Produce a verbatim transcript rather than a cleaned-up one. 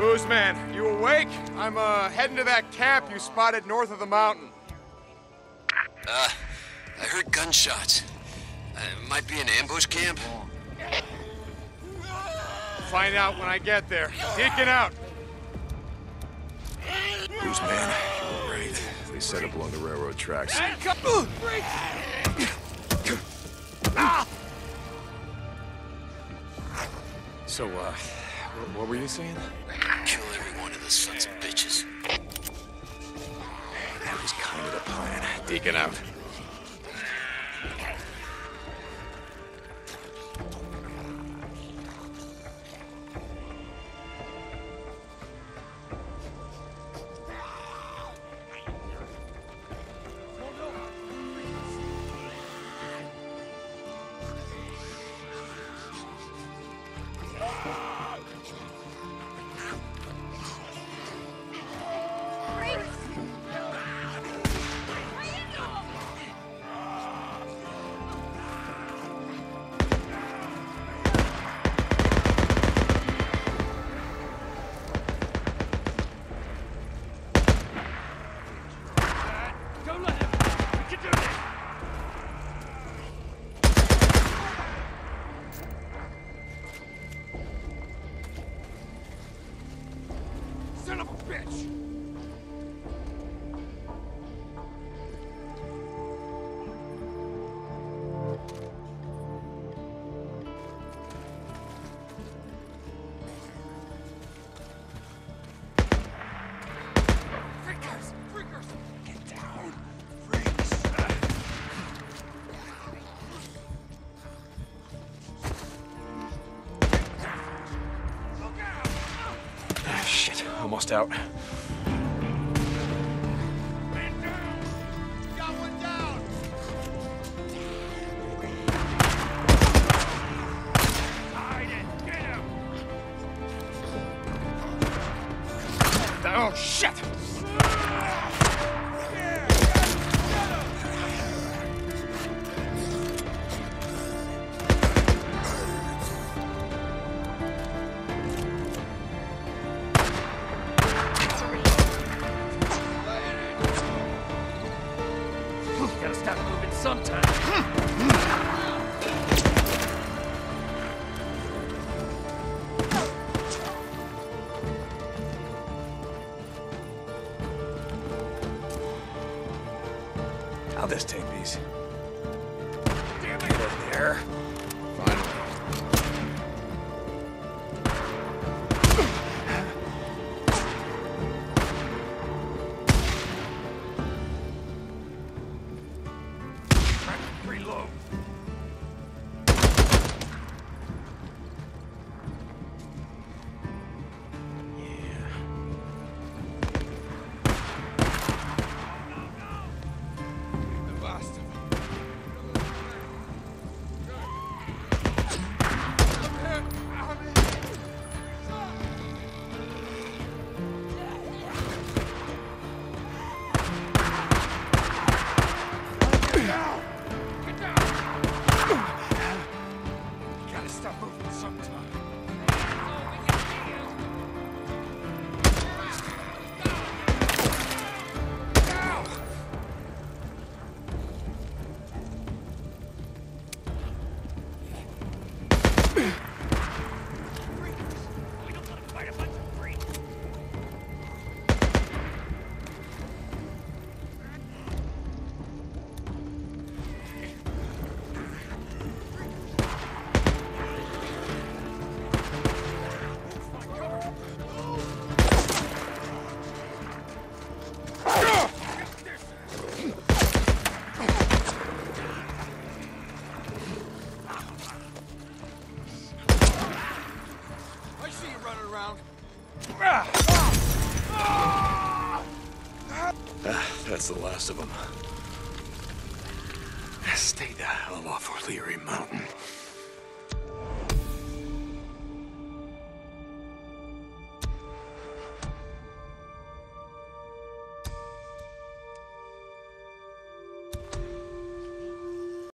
Boozman, you awake? I'm, uh, heading to that camp you spotted north of the mountain. Uh, I heard gunshots. Uh, might be an ambush camp. Find out when I get there. Deacon out. Boozman, you were right. They set up along the railroad tracks. So, uh, what were you saying? Kill every one of the sons of bitches. That was kind of the plan. Deacon out. Son of a bitch! Freakers! Freakers! Get down! Freaks! Look out! Ah, shit, almost out. Man down! Got one down! Hide it! Get him! Oh, shit! Gotta stop moving sometime. How'll this take these? Damn Get in there. Finally. Reload. The last of them. Get down! Get down! You gotta stop moving sometime. Down! We don't want to fight a bunch of freaks. I see you running around. Ah, that's the last of them. Stay the hell off O'Leary Mountain.